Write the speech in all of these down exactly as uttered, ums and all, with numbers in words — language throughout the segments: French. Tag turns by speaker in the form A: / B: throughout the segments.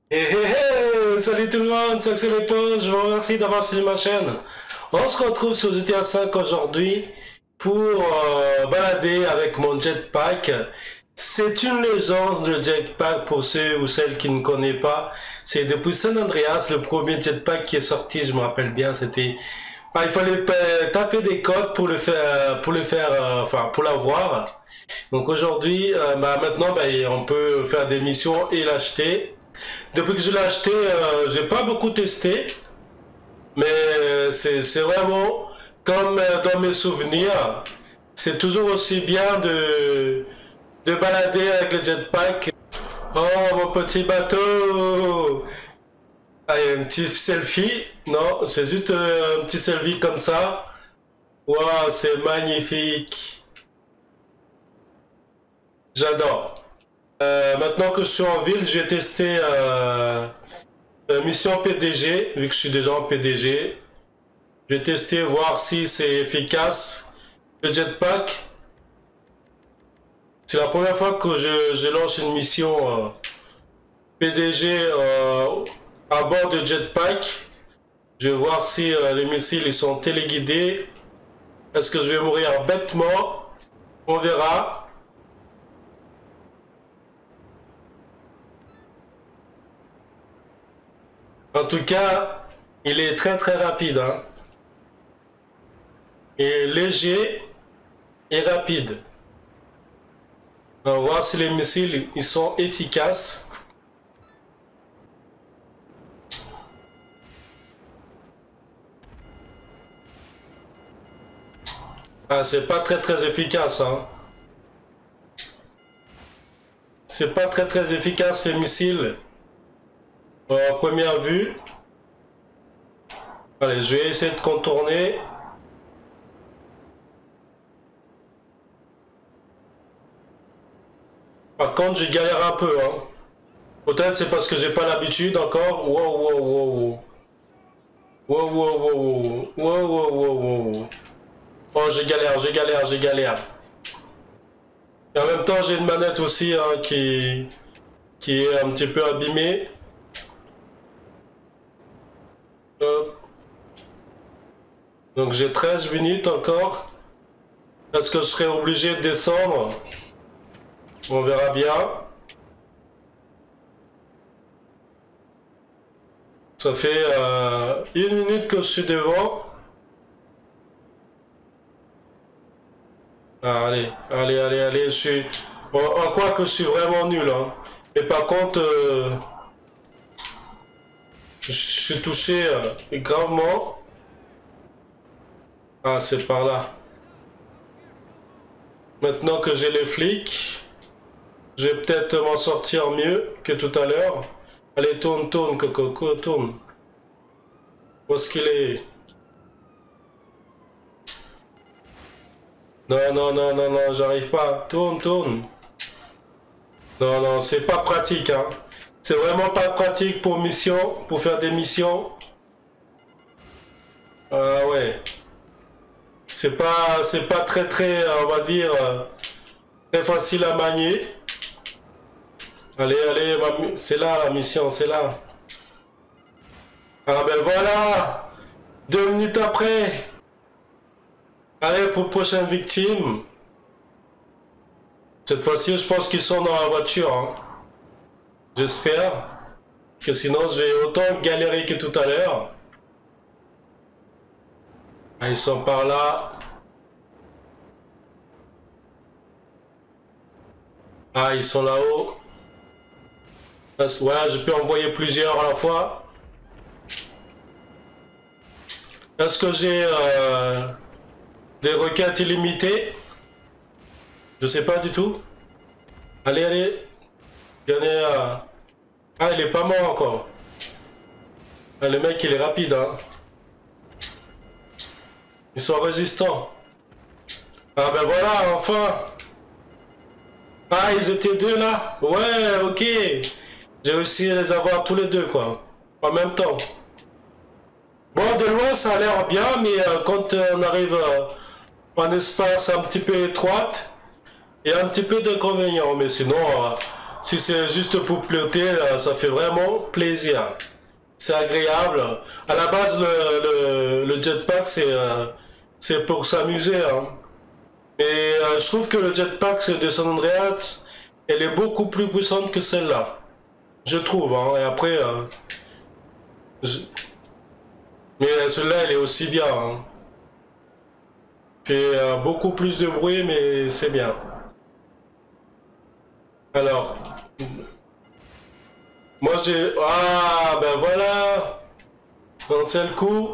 A: Hé hé hé, salut tout le monde, c'est Axel Lepage, je vous remercie d'avoir suivi ma chaîne. On se retrouve sur G T A cinq aujourd'hui pour euh, balader avec mon jetpack. C'est une légende de jetpack pour ceux ou celles qui ne connaissent pas. C'est depuis San Andreas, le premier jetpack qui est sorti, je me rappelle bien, c'était... Ah, il fallait taper des codes pour le faire, pour le faire, euh, enfin pour l'avoir. Donc aujourd'hui, euh, bah, maintenant, bah, on peut faire des missions et l'acheter. Depuis que je l'ai acheté, euh, j'ai pas beaucoup testé, mais c'est c'est vraiment comme euh, dans mes souvenirs, c'est toujours aussi bien de, de balader avec le jetpack. Oh mon petit bateau! Allez, un petit selfie. Non, c'est juste euh, un petit selfie comme ça. Waouh, c'est magnifique. J'adore. Euh, maintenant que je suis en ville, je vais tester euh, euh, mission P D G, vu que je suis déjà en P D G. Je vais tester, voir si c'est efficace. Le jetpack. C'est la première fois que je, je lance une mission euh, P D G euh, à bord de jetpack. Je vais voir si euh, les missiles ils sont téléguidés. Est-ce que je vais mourir bêtement? On verra. En tout cas, il est très très rapide. Hein. Il est léger et rapide. On va voir si les missiles ils sont efficaces. Ah, c'est pas très très efficace. Hein. C'est pas très très efficace ces missiles. À première vue. Allez, je vais essayer de contourner. Par contre, je galère un peu. Hein. Peut-être c'est parce que j'ai pas l'habitude encore. Wow, wow, wow, wow. Wow, wow, wow, wow. Wow, wow, wow, wow. Oh, je galère, je galère, je galère. Et en même temps, j'ai une manette aussi hein, qui, qui est un petit peu abîmée. Hop. Donc j'ai treize minutes encore. Est-ce que je serai obligé de descendre? On verra bien. Ça fait euh, une minute que je suis devant. Ah, allez, allez, allez, allez, je suis... En, en quoi que je suis vraiment nul, hein. Mais par contre, euh, je, je suis touché euh, gravement. Ah, c'est par là. Maintenant que j'ai les flics, je vais peut-être m'en sortir mieux que tout à l'heure. Allez, tourne, tourne, Coco, tourne. Où est-ce qu'il est? Non, non, non, non, non, j'arrive pas. Tourne, tourne. Non, non, c'est pas pratique, hein. C'est vraiment pas pratique pour mission, pour faire des missions. Ah ouais. C'est pas, c'est pas très, très, on va dire, très facile à manier. Allez, allez, c'est là la mission, c'est là. Ah ben voilà. Deux minutes après. Allez, pour prochaine victime. Cette fois-ci, je pense qu'ils sont dans la voiture. Hein. J'espère. Que sinon, je vais autant galérer que tout à l'heure. Ah, ils sont par là. Ah, ils sont là-haut. Ouais, je peux envoyer plusieurs à la fois. Est-ce que j'ai euh, des requêtes illimitées? Je sais pas du tout. Allez, allez. Gagner à... Ah, il est pas mort encore. Ah, le mec, il est rapide, hein. Ils sont résistants. Ah ben voilà, enfin. Ah, ils étaient deux là. Ouais, ok. J'ai réussi à les avoir tous les deux, quoi. En même temps. Bon, de loin, ça a l'air bien, mais euh, quand euh, on arrive euh, en espace un petit peu étroite, il y a un petit peu d'inconvénients. Mais sinon, euh, si c'est juste pour piloter, ça fait vraiment plaisir. C'est agréable. À la base, le, le, le jetpack, c'est euh, c'est pour s'amuser. Hein. Mais euh, je trouve que le jetpack de San Andreas, elle est beaucoup plus puissante que celle-là. Je trouve. Hein. Et après, euh, je... mais celle-là, elle est aussi bien. Hein. Fait euh, beaucoup plus de bruit, mais c'est bien. Alors, moi j'ai... Ah, ben voilà. Un seul coup.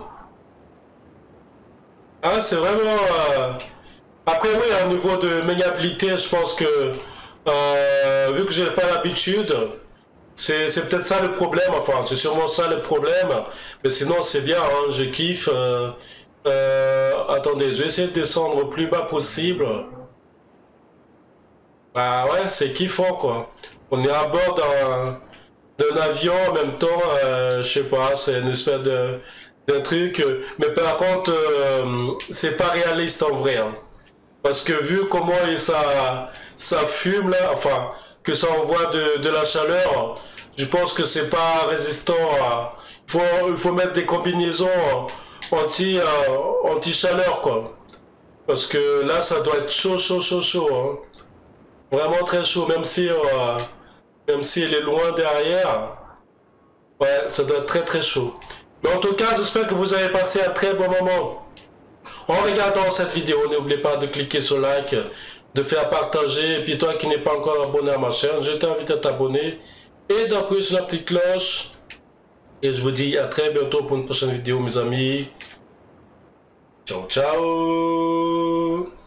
A: Ah, c'est vraiment... Euh... Après, oui, au niveau de maniabilité, je pense que... Euh, vu que j'ai pas l'habitude, c'est peut-être ça le problème. Enfin, c'est sûrement ça le problème. Mais sinon, c'est bien, hein, je kiffe. Euh, euh, attendez, je vais essayer de descendre le plus bas possible. Bah ouais, c'est kiffant, quoi. On est à bord d'un... d'un avion en même temps, euh, je sais pas, c'est une espèce de d'un truc, euh, mais par contre, euh, c'est pas réaliste en vrai, hein. Parce que vu comment il- ça, ça fume là, enfin, que ça envoie de, de la chaleur, je pense que c'est pas résistant à... Il faut, il faut mettre des combinaisons anti, euh, anti-chaleur, quoi. Parce que là, ça doit être chaud, chaud, chaud, chaud, hein. Vraiment très chaud, même si, euh, même s'il est loin derrière. Ouais, ça doit être très très chaud. Mais en tout cas, j'espère que vous avez passé un très bon moment en regardant cette vidéo. N'oubliez pas de cliquer sur like, de faire partager. Et puis toi qui n'es pas encore abonné à ma chaîne, je t'invite à t'abonner et d'appuyer sur la petite cloche. Et je vous dis à très bientôt pour une prochaine vidéo, mes amis. Ciao, ciao!